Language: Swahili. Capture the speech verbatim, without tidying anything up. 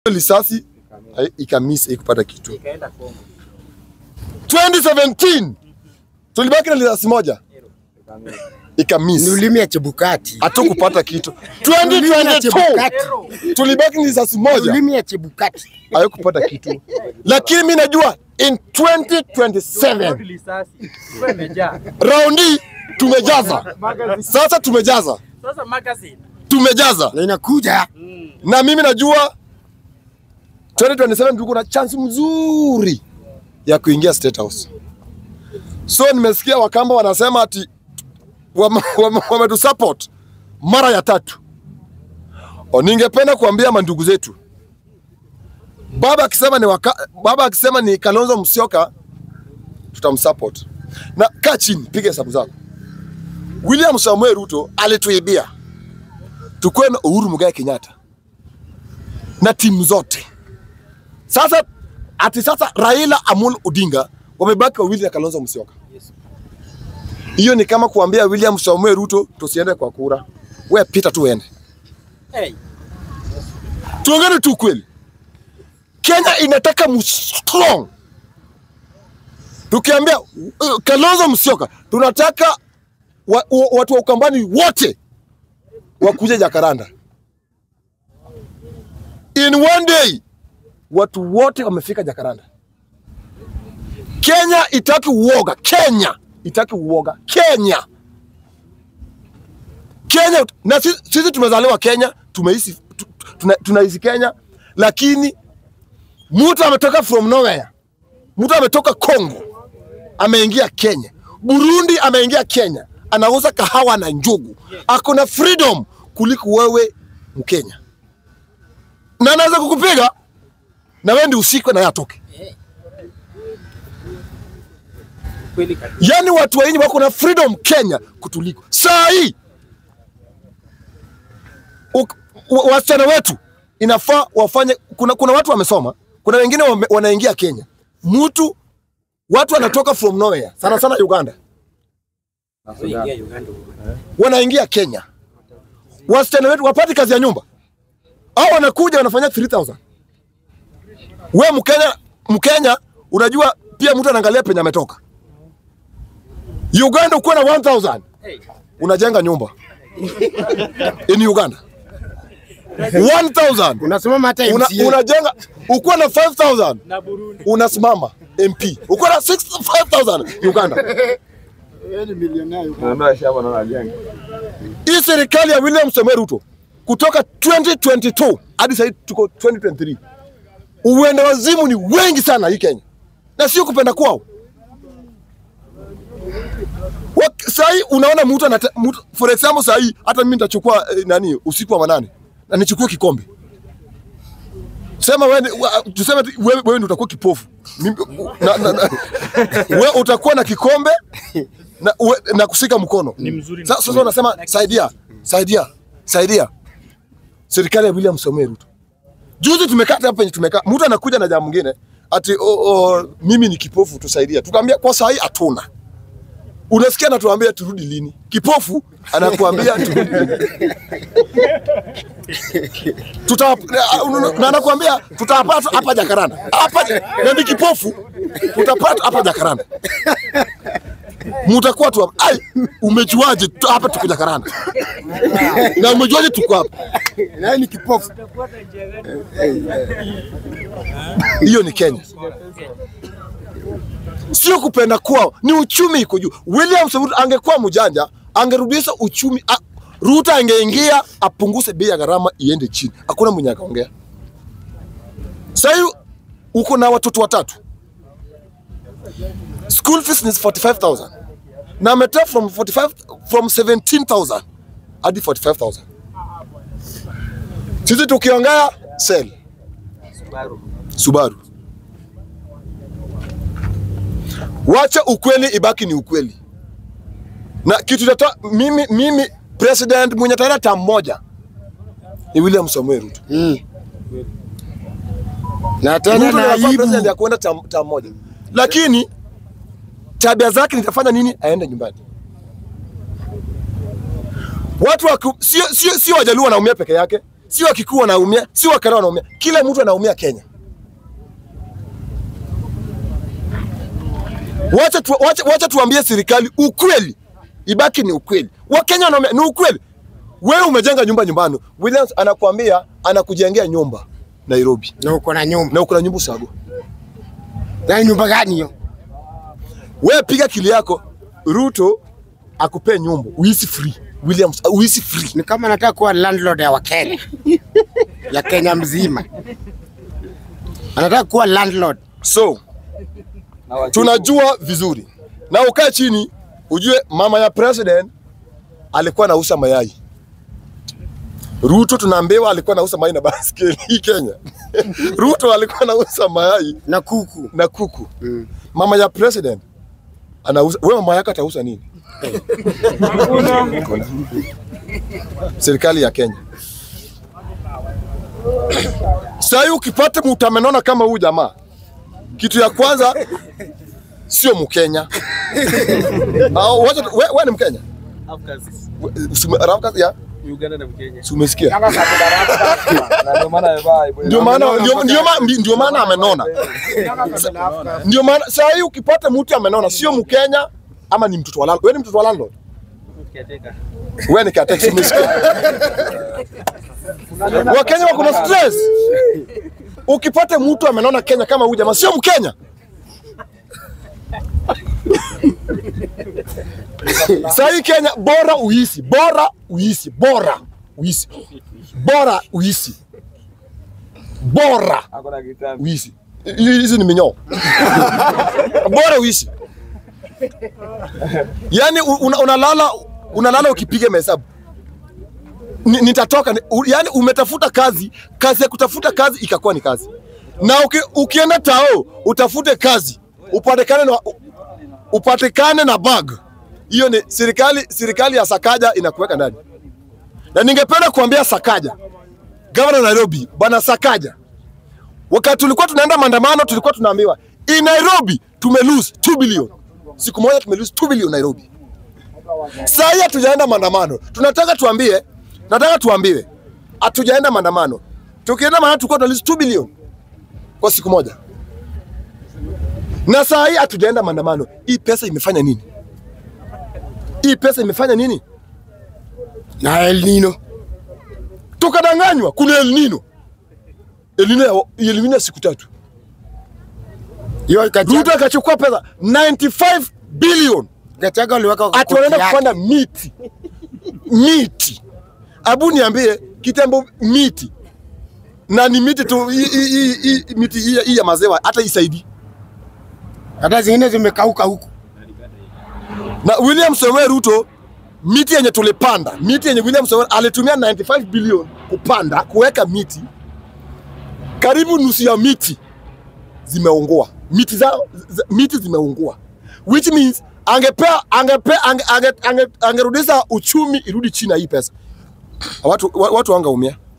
lisasi ikamisa ikupata kitu. twenty seventeen tulibaki na lisasi moja ikamisa. Ni ulimi ya Chebukati. Hatukupata kitu. twenty twenty-two tulibaki na lisasi moja. Ulimi ya Chebukati. Hayakupata kitu. Lakini mimi najua in twenty twenty-seven raundi tumejaza. Sasa tumejaza. Sasa magazine Tumejaza. Na inakuja. Mm. Na mimi najua twenty twenty-seven tuko na chance mzuri ya kuingia State House. So nimesikia Wakamba wanasema ati wametu support mara ya tatu. O, ningependa kuambia mandugu zetu. Baba akisema ni waka, baba akisema ni Kalonzo Musyoka tutamsupport. Na kaa chini piga hesabu zako. William Samuel Ruto alituibia. Tukue na Uhuru Muigai Kenyatta na timu zote. Sasa ati sasa Raila Amolo Odinga wamebaki wawili na Kalonzo Musyoka. Hiyo ni kama kuambia William Samuel Ruto tusiende kwa kura. Wewe pita tu uende. Hey. Tuongane tu kweli. Kenya inataka strong. Tukiambia uh, Kalonzo Musyoka tunataka wa, wa, watu wa Ukambani wote wakuje Jakaranda. In one day watu wote wamefika Jakaranda. Kenya itaki uoga. Kenya itaki uoga. Kenya. Kenya na sisi, sisi tumezaliwa Kenya, tumeishi tuna, tunaishi Kenya, lakini mtu ametoka from nowhere. Mtu ametoka Kongo ameingia Kenya. Burundi ameingia Kenya. Anauza kahawa na njugu. Ako na freedom kuliko wewe Mkenya. Na anaweza kukupiga na wewe ndio usikwe na yatoke. Yaani watu wengi wako na freedom Kenya kutuliko. Saa hii wasichana wetu inafaa wafanye, kuna kuna watu wamesoma, kuna wengine wame, wanaingia Kenya. Mtu watu wanatoka from nowhere, sana sana Uganda. Wanaingia Kenya. Wasichana wetu wapati kazi ya nyumba. Hao wanakuja wanafanya three thousand. Wewe Mkenya, Mkenya unajua pia mtu anaangalia penye ametoka. Uganda uko na one thousand. Unajenga nyumba. In Uganda. one thousand. Unasimama hata M C A. Una, unajenga uko na five thousand. Na Burundi. Unasimama M P. Uko na sixty-five thousand Uganda. Yeye milionea Uganda. Shaba na alianga. Hii serikali ya William Samoei Ruto kutoka twenty twenty-two hadi sasa tuko twenty twenty-three. Uwenda wazimu ni wengi sana hii Kenya. Na sio kupenda kwao. Sai unaona mtu ana for example sai hata mimi nitachukua eh, nani usiku wa manane na nichukue kikombe. Sema wewe tuseme wewe wewe ndio utakuwa kipofu. Mimi na, na, na, wewe utakuwa na kikombe na uwe, na kusika mkono. Sasa sasa unasema saidia, saidia, saidia. Serikali ya William Samoei Ruto. Juzi tumekata hapa penye tumekaa. Mtu anakuja na jambo mwingine ati oh, oh, mimi ni kipofu tusaidia. Tukamwambia kwa saa hii hatuna. Unasikia anatuambia turudi lini? Kipofu anakuambia turudi lini? Tuta na anakuambia tutapata hapa Jakaranda. Hapa na ni kipofu tutapata hapa Jakaranda. Mutakuwa tu ai umejuaje hapa tuko Jakaranda? Na umejuaje tuko hapa? Na ni kipofu. Hiyo ni Kenya. Sio kupenda kwao, ni uchumi iko juu. William Samoei angekuwa mjanja, angerudisha uchumi. A, Ruto angeingia apunguze bei ya gharama iende chini. Hakuna mwenye akaongea. Sasa uko na watoto watatu. School fees is forty-five thousand. Na ametoa from forty-five from seventeen thousand hadi forty-five thousand. Sisi tukiongea sell Subaru. Subaru. Wacha ukweli ibaki ni ukweli. Na kitu tata mimi mimi president mwenye tarata moja ni William Samoei Ruto. Mm. Na tena na aibu president ya kwenda tam, tam moja. Lakini tabia zake nitafanya nini aende nyumbani. Watu wa sio sio sio Wajaluo wanaumia peke yake. si Wakikuyu wanaumia, si Wakenya wanaumia, kila mtu anaumia Kenya. Wacha tu, wacha, wacha tuambie serikali ukweli. Ibaki ni ukweli. Wakenya wanaumia, ni ukweli. Wewe umejenga nyumba nyumbani. Williams anakuambia anakujengea nyumba Nairobi. Na uko na nyumba. Na uko na nyumba Usago. Na nyumba gani hiyo? Wewe piga kili yako, Ruto akupe nyumba, uishi free. Williams uishi free. Ni kama nataka kuwa landlord ya Wakenya. Ya Kenya mzima. Anataka kuwa landlord. So, tunajua vizuri. Na ukae chini, ujue mama ya president alikuwa anauza mayai. Ruto tunaambiwa alikuwa anauza mayai na baskeli hii Kenya. Ruto alikuwa anauza mayai na kuku. Na kuku. Mm. Mama ya president anauza, wewe mama yako atauza nini? Serikali ya Kenya. Sasa ukipata mtu amenona kama huyu jamaa, kitu ya kwanza sio Mkenya. Au wewe wewe ni Mkenya? Afkazi. Afkazi ya Uganda na Mkenya. Umesikia? Na ndio maana ndio maana ndio maana ndio maana amenona. Ndio maana sasa hii ukipata mtu amenona sio Mkenya ama ni mtoto wa landlord. Wewe ni mtoto wa landlord? Kiateka. Wewe ni kiateka, umesikia? Wakenya wako na stress. Ukipata mtu amenona Kenya kama huyu jamaa sio Mkenya. Sasa Kenya bora uishi, bora uishi, bora uishi. Bora uishi. Bora uishi. Hizi ni minyoo. Bora uishi. Yaani unalala unalala ukipiga mahesabu. Nitatoka, yaani umetafuta kazi, kazi ya kutafuta kazi ikakuwa ni kazi. Na uki, ukienda tao utafute kazi, upatikane na upatikane na bag. Hiyo ni serikali serikali ya Sakaja inakuweka ndani. Na ningependa kuambia Sakaja, Governor Nairobi, bwana Sakaja, wakati tulikuwa tunaenda maandamano tulikuwa tunaambiwa in Nairobi tume lose two billion. Siku moja tume lose two billion Nairobi. Sasa hatujaenda maandamano. Tunataka tuambie, nataka tuambiwe hatujaenda maandamano. Tukienda maandamano tulikuwa tuna lose two billion kwa siku moja. Na saa hii hatujaenda maandamano. Hii pesa imefanya nini? Hii pesa imefanya nini? Na El Nino. Tukadanganywa kuna El Nino. El Nino El Nino siku tatu. Hiyo Ruto akachukua pesa ninety-five billion. Gachaga aliweka atuenda kupanda miti. Miti. Abu niambie kitambo miti. Na ni miti tu hii miti hii ya mazewa hata isaidi. Hata zingine zimekauka huku. Na William Samoei Ruto miti yenye tulipanda, miti yenye William Samoei alitumia ninety-five billion kupanda, kuweka miti. Karibu nusu ya miti zimeungua. Miti zao miti zimeungua. Which means angepea angepea ange, ange, ange, angerudisha uchumi irudi chini hii pesa. Watu watu wangaumia.